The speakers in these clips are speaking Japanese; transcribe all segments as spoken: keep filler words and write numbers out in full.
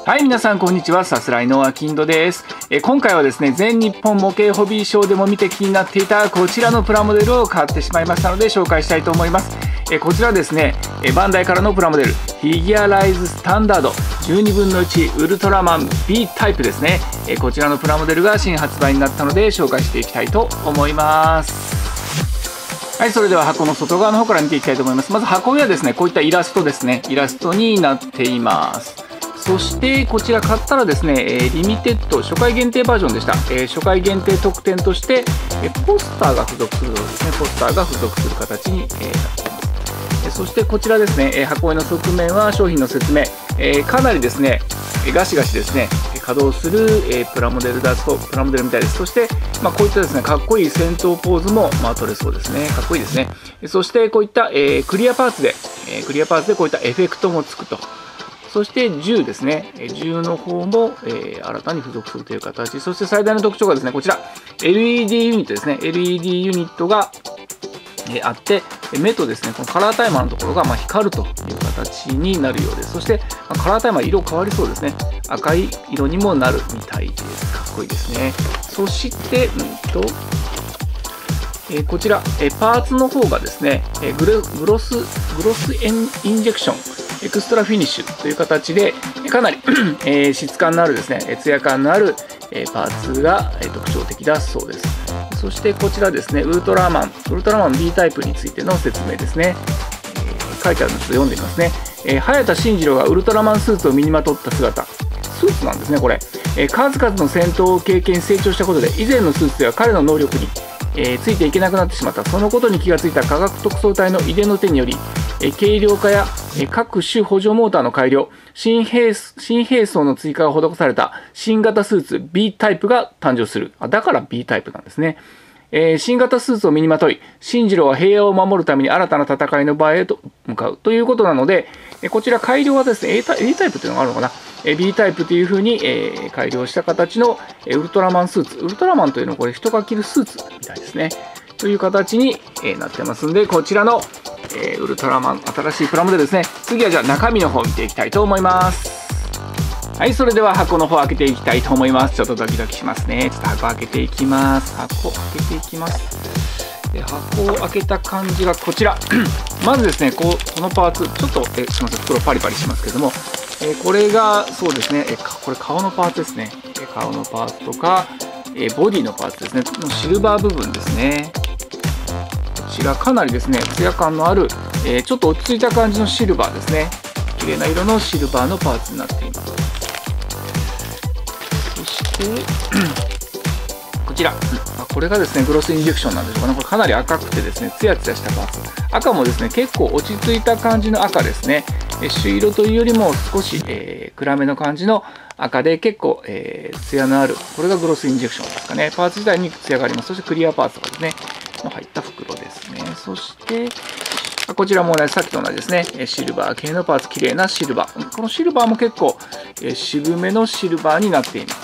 はい、皆さんこんにちは。さすらいのあきんどです。え今回はですね、全日本模型ホビーショーでも見て気になっていたこちらのプラモデルを買ってしまいましたので紹介したいと思います。えこちらですね、えバンダイからのプラモデルフィギュアライズスタンダードじゅうにぶんのいちウルトラマン B タイプですね。えこちらのプラモデルが新発売になったので紹介していきたいと思います。はい、それでは箱の外側の方から見ていきたいと思います。まず箱にはですね、こういったイラストですね、イラストになっています。そしてこちら買ったらですね、リミテッド初回限定バージョンでした。初回限定特典としてポスターが付属するですね、ポスターが付属する形になっています。そしてこちらですね、箱絵の側面は商品の説明、かなりですね、ガシガシですね、稼働するプラモデルだと、プラモデルみたいです。そして、まあ、こういったですね、かっこいい戦闘ポーズも、まあ、取れそうですね。かっこいいですね。そしてこういったクリアパーツで、クリアパーツでこういったエフェクトもつくと。そして銃ですね、銃の方も、えー、新たに付属するという形、そして最大の特徴がですね、こちら、エルイーディー ユニットですね、エルイーディー ユニットが、えー、あって、目とですね、このカラータイマーのところが、まあ、光るという形になるようです。そして、まあ、カラータイマー、色変わりそうですね、赤い色にもなるみたいです。かっこいいですね。そして、うんと、えー、こちら、えー、パーツの方がですね、えー、グログロス、グロスエンインジェクション、エクストラフィニッシュという形で、かなりえー、質感のあるですね、ツヤ感のあるパーツが特徴的だそうです。そしてこちらですね、ウルトラマン、ウルトラマン B タイプについての説明ですね。えー、書いてあるので読んでみますね。えー、早田慎次郎がウルトラマンスーツを身にまとった姿。スーツなんですね、これ。えー、数々の戦闘を経験成長したことで、以前のスーツでは彼の能力にえー、ついていけなくなってしまった。そのことに気がついた科学特捜隊の井出の手により、えー、軽量化や、えー、各種補助モーターの改良、新兵新兵装の追加が施された新型スーツ B タイプが誕生する。あ、だから B タイプなんですね。えー、新型スーツを身にまとい、進次郎は平和を守るために新たな戦いの場へと向かうということなので、えー、こちら改良はですね、A タイプ、A タイプっていうのがあるのかな、えー、B タイプというふうに、えー、改良した形の、えー、ウルトラマンスーツ。ウルトラマンというのはこれ人が着るスーツみたいですね。という形に、えー、なってますんで、こちらの、えー、ウルトラマン、新しいプラモデルですね。次はじゃあ中身の方を見ていきたいと思います。はい、それでは箱の方を開けていきたいと思います。ちょっとドキドキしますね。ちょっと箱開けていきます。箱開けていきます。で箱を開けた感じがこちら。まずですね、こうこのパーツ、ちょっとえすみません、袋パリパリしますけども、えこれがそうですね、えこれ顔のパーツですね。顔のパーツとか、えボディのパーツですね。のシルバー部分ですね。こちらかなりですね、ツヤ感のある、えちょっと落ち着いた感じのシルバーですね。綺麗な色のシルバーのパーツになっています。そしてこちら、これがですねグロスインジェクションなんでしょうかね。これかなり赤くてですねツヤツヤしたパーツ。赤もですね結構落ち着いた感じの赤ですね。朱色というよりも少し、えー、暗めの感じの赤で結構、えー、ツヤのある、これがグロスインジェクションですかね。パーツ自体にツヤがあります。そしてクリアパーツとかですねの入った袋ですね。そしてこちらもね、さっきと同じですね。シルバー系のパーツ、綺麗なシルバー。このシルバーも結構、えー、渋めのシルバーになっています。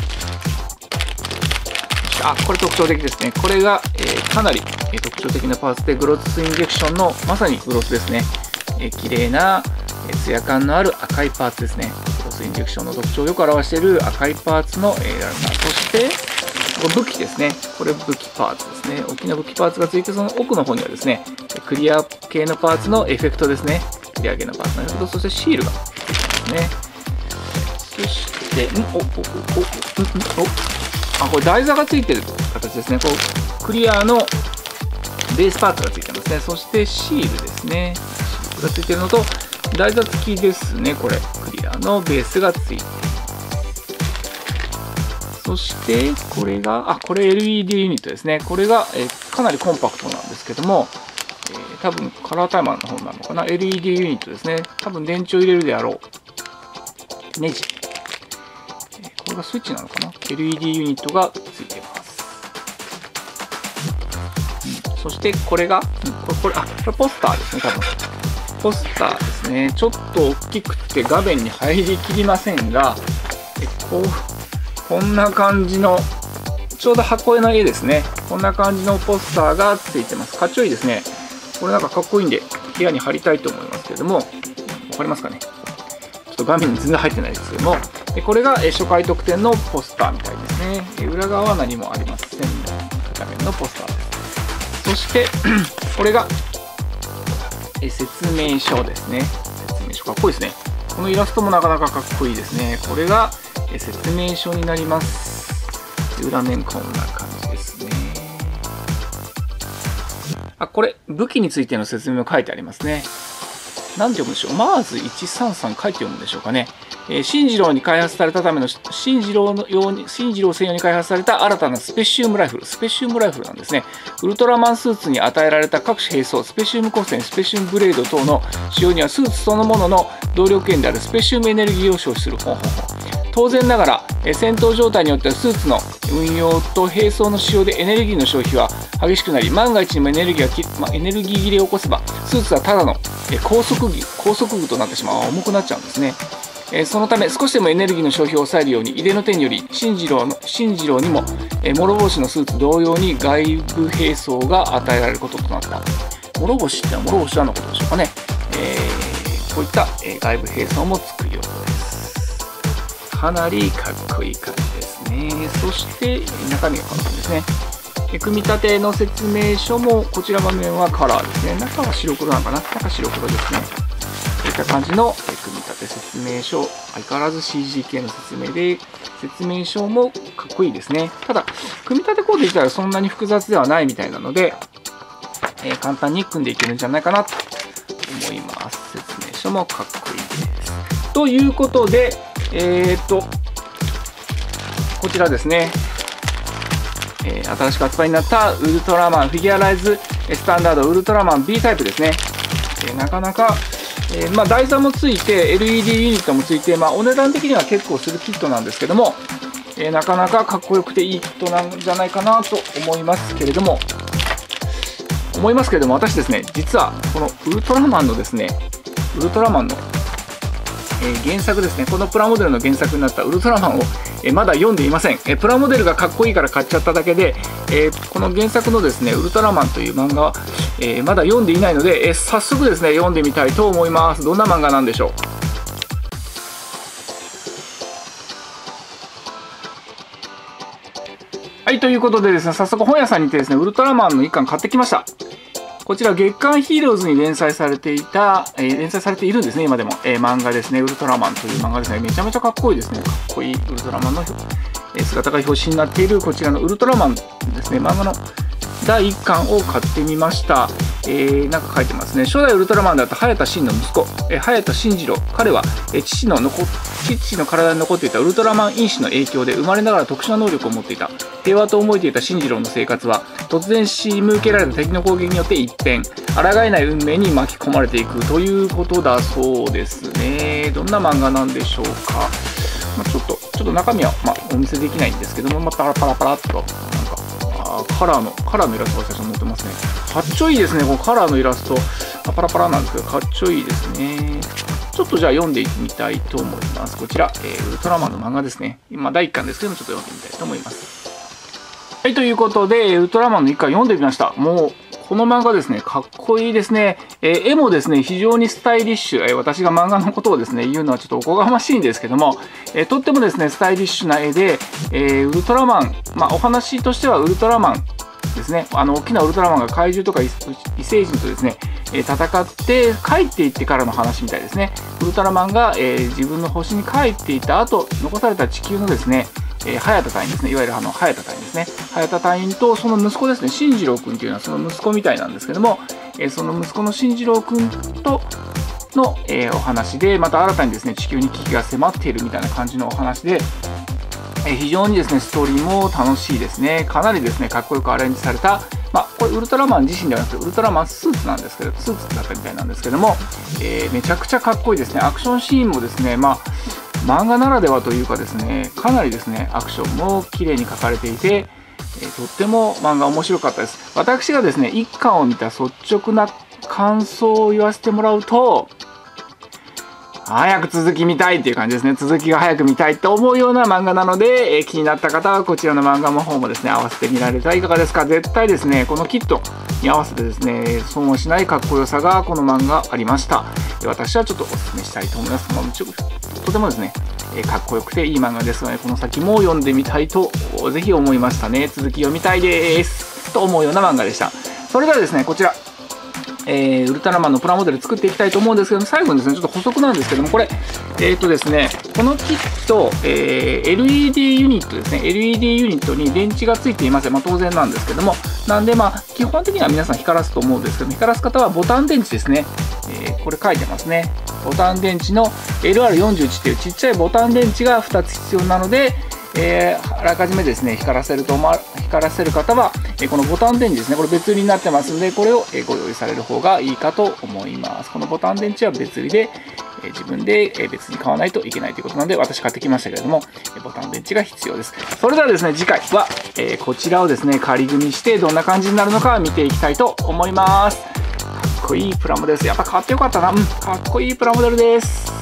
あ、これ特徴的ですね。これが、えー、かなり、えー、特徴的なパーツで、グロスインジェクションのまさにグロスですね。えー、綺麗な、えー、ツヤ感のある赤いパーツですね。グロスインジェクションの特徴をよく表している赤いパーツの、えー、ランナー。そして、これ武器ですね。これ武器パーツですね。大きな武器パーツがついて、その奥の方にはですね、クリア系のパーツのエフェクトですね。クリア系のパーツのエフェクト、そしてシールがついてますね。そして、んお、お、お、お、お、お、あ、これ台座がついてる形ですね。こうクリアのベースパーツがついてますね。そしてシールですね。シールがついてるのと、台座付きですね。これ、クリアのベースがついている。そして、これが、あ、これ エルイーディー ユニットですね。これが、えー、かなりコンパクトなんですけども、えー、多分カラータイマーの方なのかな。エルイーディー ユニットですね。多分電池を入れるであろう。ネジ。えー、これがスイッチなのかな。エルイーディー ユニットがついてます。うん、そして、これが、うん、これ、これ、あ、これポスターですね、多分。ポスターですね。ちょっと大きくて画面に入りきりませんが、えこう、こんな感じの、ちょうど箱絵の絵ですね。こんな感じのポスターがついてます。かっちょいいですね。これなんかかっこいいんで、部屋に貼りたいと思いますけれども、わかりますかね。 と画面に全然入ってないですけども、これが初回特典のポスターみたいですね。裏側は何もありません。片面のポスターです。そしてこれが説明書ですね。説明書かっこいいですね。このイラストもなかなかかっこいいですね。これが説明書になります。裏面こんな感じですね。あ、これ武器についての説明も書いてありますね。何て読むでしょう。マーズいちさんさん書いて読むんでしょうかね。えー、進次郎に開発されたための進次郎のように進次郎専用に開発された新たなスペシウムライフル。スペシウムライフルなんですね。ウルトラマンスーツに与えられた各種兵装、スペシウム光線、スペシウムブレード等の使用にはスーツそのものの動力源であるスペシウムエネルギーを消費する。ほうほうほう。当然ながら、えー、戦闘状態によってはスーツの運用と兵装の使用でエネルギーの消費は激しくなり、万が一にもエネルギーがき、まあ、エネルギー切れを起こせばスーツはただの、えー、高速具高速具となってしまう。重くなっちゃうんですね。えー、そのため少しでもエネルギーの消費を抑えるように、井出の天により進次郎の進次郎にも、えー、諸星のスーツ同様に外部兵装が与えられることとなった。諸星ってのは諸星はのことでしょうかね。えー、こういった、えー、外部兵装も作るようです。かなりかっこいい感じですね。そして中身がこんな感じですね。組み立ての説明書もこちら場面はカラーですね。中は白黒なのかな。中白黒ですね。こういった感じの組み立て説明書。相変わらず シージー 系の説明で、説明書もかっこいいですね。ただ、組み立てコード自体はそんなに複雑ではないみたいなので、えー、簡単に組んでいけるんじゃないかなと思います。説明書もかっこいいです。ということで、えー、っと、こちらですね。えー、新しく発売になったウルトラマンフィギュアライズスタンダードウルトラマン B タイプですね。えー、なかなか、えーまあ、台座もついて エルイーディー ユニットもついて、まあ、お値段的には結構するキットなんですけども、えー、なかなかかっこよくていいキットなんじゃないかなと思いますけれども思いますけれども私ですね、実はこのウルトラマンのですねウルトラマンのえー、原作ですね、このプラモデルの原作になったウルトラマンを、えー、まだ読んでいません。えー、プラモデルがかっこいいから買っちゃっただけで、えー、この原作のですねウルトラマンという漫画は、えー、まだ読んでいないので、えー、早速ですね読んでみたいと思います。どんな漫画なんでしょう。はい、ということでですね、早速本屋さんに行ってですねウルトラマンの一巻買ってきました。こちら月刊ヒーローズに連載されていた、えー、連載されているんですね、今でも、えー、漫画ですね、ウルトラマンという漫画ですね、めちゃめちゃかっこいいですね、かっこいいウルトラマンの、えー、姿が表紙になっているこちらのウルトラマンですね、漫画のだいいっかんを買ってみました。えー、なんか書いてますね。初代ウルトラマンだった早田真の息子、えー、早田真次郎。彼は、えー、父の残父の体に残っていたウルトラマン因子の影響で生まれながら特殊な能力を持っていた。平和と思えていた真次郎の生活は突然仕向けられた敵の攻撃によって一変、抗えない運命に巻き込まれていくということだそうですね。どんな漫画なんでしょうか。まあ、ちょっとちょっと中身は、まあ、お見せできないんですけども、まあ、パラパラパラっとなんかカラーのカラーのイラストが最初に載ってますね。かっちょいいですね。このカラーのイラストパラパラなんですけどかっちょいいですね。ちょっとじゃあ読んでみたいと思います。こちら、えー、ウルトラマンの漫画ですね。今だいいっかんですけどもちょっと読んでみたいと思います。はい、ということでウルトラマンのいっかん読んでみました。もうこの漫画ですね、かっこいいですね。えー、絵もですね、非常にスタイリッシュ。えー、私が漫画のことをですね、言うのはちょっとおこがましいんですけども、えー、とってもですね、スタイリッシュな絵で、えー、ウルトラマン、まあ、お話としてはウルトラマンですね、あの、大きなウルトラマンが怪獣とか異星人とですね、えー、戦って帰っていってからの話みたいですね。ウルトラマンが、えー、自分の星に帰っていった後、残された地球のですね、えー、早田隊員ですね、いわゆるあの早田隊員ですね、早田隊員とその息子ですね、進次郎君というのはその息子みたいなんですけども、えー、その息子の進次郎君との、えー、お話で、また新たにですね、地球に危機が迫っているみたいな感じのお話で、えー、非常にですね、ストーリーも楽しいですね。かなりですね、かっこよくアレンジされた、まあ、これウルトラマン自身ではなくて、ウルトラマンスーツなんですけど、スーツだったみたいなんですけども、えー、めちゃくちゃかっこいいですね。アクションシーンもですね、まあ、漫画ならではというかですね、かなりですね、アクションも綺麗に描かれていて、えー、とっても漫画面白かったです。私がですね、いっかんを見た率直な感想を言わせてもらうと、早く続き見たいっていう感じですね。続きが早く見たいと思うような漫画なので、えー、気になった方はこちらの漫画の方もですね、合わせてみられたらいかがですか。絶対ですね、このキット、 に合わせてですね、損をしないかっこよさがこの漫画ありました。私はちょっとお勧めしたいと思います。まあ、ちょとてもですね、かっこよくていい漫画ですので、この先も読んでみたいとぜひ思いましたね。続き読みたいですと思うような漫画でした。それではですね、こちら、えー、ウルトラマンのプラモデル作っていきたいと思うんですけども、最後にですね、ちょっと補足なんですけども、これ、えっとですね、このキット、えー、エルイーディー ユニットですね、エルイーディー ユニットに電池がついていません。まあ、当然なんですけども、なんで、まあ、基本的には皆さん光らすと思うんですけども、光らす方はボタン電池ですね。えー、これ書いてますね。ボタン電池の エルアールよんじゅういち っていうちっちゃいボタン電池がふたつ必要なので、えー、あらかじめですね、光らせると、ま、光らせる方は、えー、このボタン電池ですね、これ別売りになってますので、これを、えー、ご用意される方がいいかと思います。このボタン電池は別売りで、えー、自分で、えー、別に買わないといけないということなので、私買ってきましたけれども、えー、ボタン電池が必要です。それではですね、次回は、えー、こちらをですね、仮組みしてどんな感じになるのか見ていきたいと思います。かっこいいプラモデルです。やっぱ買ってよかったな。うん、かっこいいプラモデルです。